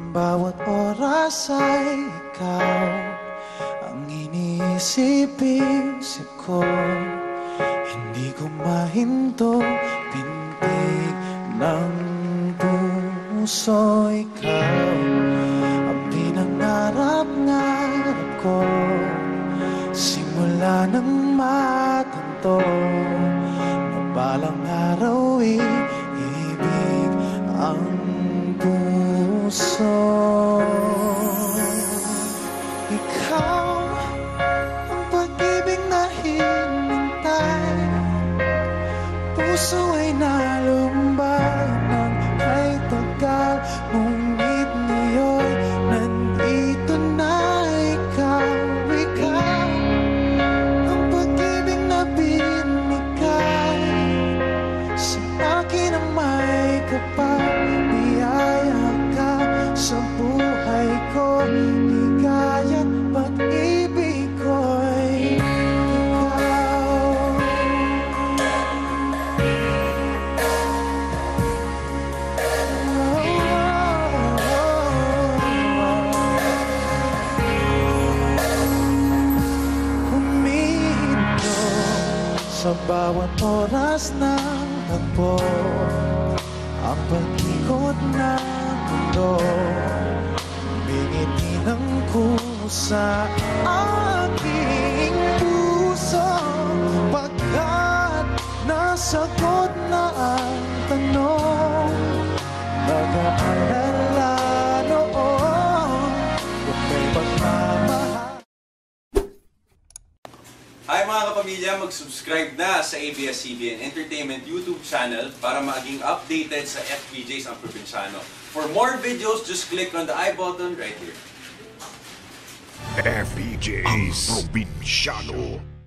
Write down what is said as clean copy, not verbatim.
Bawat oras ay ikaw ang iniisip-isip ko. Hindi ko mahinto, pintig ng puso ikaw ang pinangarap-ngarap ko. Simula ng matanto na balang araw ibig ang puso. Ikaw ang pag-ibig na hinintay, puso ay nalumbay ng kay tagal. Ngunit ngayon nandito na ikaw. Ikaw ang pag-ibig na binigay sa akin na may kapal. Biyaya ka sa buhay ko, ligaya't pag-ibig ko'y ikaw. Huminto sa bawat oras ng takbo, ang pag-ikot ng mundo. Bingiti ng kusa aking puso, pagkat nasagot na ang tanong. Nag-aalala noon kung may pagmamahal. Hi mga kapamilya, mag-subscribe na sa ABS-CBN Entertainment YouTube channel para maging updated sa FPJs ang Probinsyano. For more videos, just click on the I button right here. FPJs ang Probinsyano.